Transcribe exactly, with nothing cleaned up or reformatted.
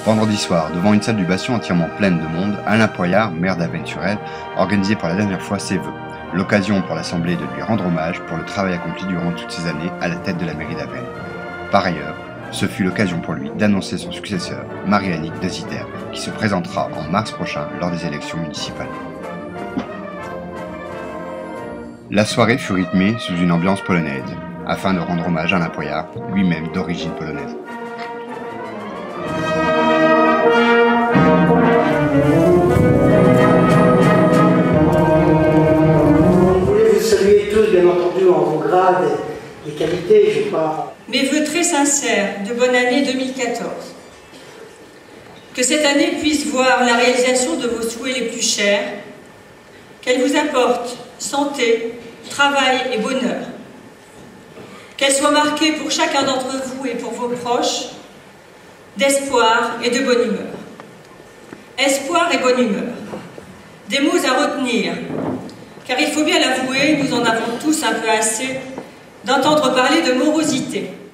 Vendredi soir, devant une salle du Bastion entièrement pleine de monde, Alain Poyart, maire d'Avesnes-sur-Helpe, organisait pour la dernière fois ses vœux. L'occasion pour l'Assemblée de lui rendre hommage pour le travail accompli durant toutes ces années à la tête de la mairie d'Avesnes. Par ailleurs, ce fut l'occasion pour lui d'annoncer son successeur, Marie-Annick de Sitter, qui se présentera en mars prochain lors des élections municipales. La soirée fut rythmée sous une ambiance polonaise, afin de rendre hommage à Alain Poyart, lui-même d'origine polonaise. Je voulais vous saluer tous, bien entendu, en vos grades et qualités, je crois. Mes vœux très sincères de bonne année deux mille quatorze. Que cette année puisse voir la réalisation de vos souhaits les plus chers, qu'elle vous apporte santé, travail et bonheur. Qu'elle soit marquée pour chacun d'entre vous et pour vos proches d'espoir et de bonne humeur. Espoir et bonne humeur. Des mots à retenir, car il faut bien l'avouer, nous en avons tous un peu assez d'entendre parler de morosité.